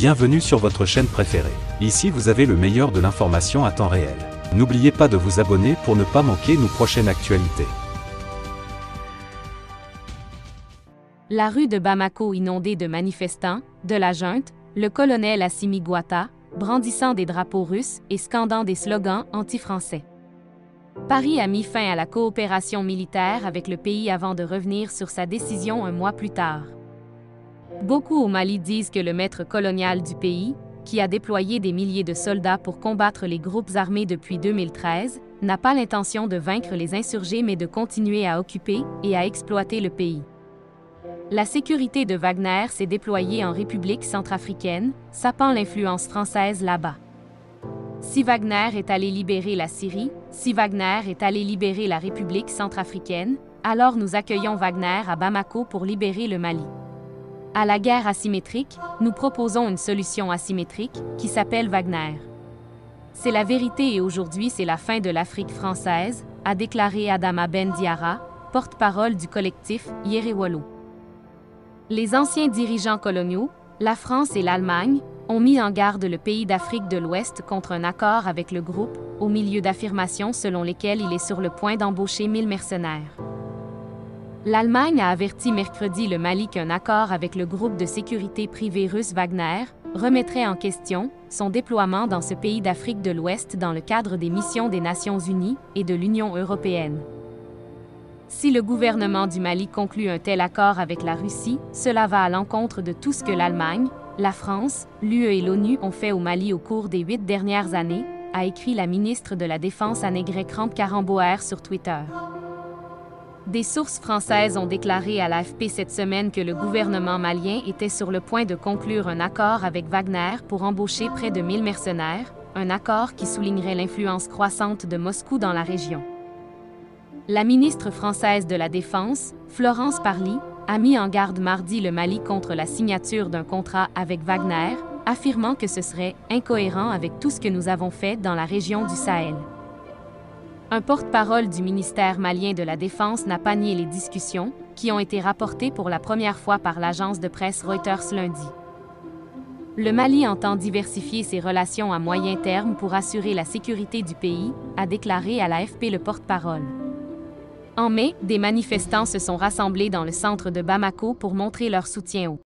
Bienvenue sur votre chaîne préférée. Ici vous avez le meilleur de l'information à temps réel. N'oubliez pas de vous abonner pour ne pas manquer nos prochaines actualités. La rue de Bamako inondée de manifestants, de la junte, le colonel Assimi Goïta, brandissant des drapeaux russes et scandant des slogans anti-français. Paris a mis fin à la coopération militaire avec le pays avant de revenir sur sa décision un mois plus tard. Beaucoup au Mali disent que le maître colonial du pays, qui a déployé des milliers de soldats pour combattre les groupes armés depuis 2013, n'a pas l'intention de vaincre les insurgés mais de continuer à occuper et à exploiter le pays. La sécurité de Wagner s'est déployée en République centrafricaine, sapant l'influence française là-bas. Si Wagner est allé libérer la Syrie, si Wagner est allé libérer la République centrafricaine, alors nous accueillons Wagner à Bamako pour libérer le Mali. À la guerre asymétrique, nous proposons une solution asymétrique qui s'appelle Wagner. C'est la vérité et aujourd'hui c'est la fin de l'Afrique française, a déclaré Adama Ben Diarra, porte-parole du collectif Yerewolo. Les anciens dirigeants coloniaux, la France et l'Allemagne, ont mis en garde le pays d'Afrique de l'Ouest contre un accord avec le groupe, au milieu d'affirmations selon lesquelles il est sur le point d'embaucher 1000 mercenaires. L'Allemagne a averti mercredi le Mali qu'un accord avec le groupe de sécurité privé russe Wagner remettrait en question son déploiement dans ce pays d'Afrique de l'Ouest dans le cadre des missions des Nations Unies et de l'Union européenne. Si le gouvernement du Mali conclut un tel accord avec la Russie, cela va à l'encontre de tout ce que l'Allemagne, la France, l'UE et l'ONU ont fait au Mali au cours des 8 dernières années, a écrit la ministre de la Défense Annegret Kramp-Karrenbauer sur Twitter. Des sources françaises ont déclaré à l'AFP cette semaine que le gouvernement malien était sur le point de conclure un accord avec Wagner pour embaucher près de 1000 mercenaires, un accord qui soulignerait l'influence croissante de Moscou dans la région. La ministre française de la Défense, Florence Parly, a mis en garde mardi le Mali contre la signature d'un contrat avec Wagner, affirmant que ce serait incohérent avec tout ce que nous avons fait dans la région du Sahel. Un porte-parole du ministère malien de la Défense n'a pas nié les discussions, qui ont été rapportées pour la première fois par l'agence de presse Reuters lundi. Le Mali entend diversifier ses relations à moyen terme pour assurer la sécurité du pays, a déclaré à l'AFP le porte-parole. En mai, des manifestants se sont rassemblés dans le centre de Bamako pour montrer leur soutien aux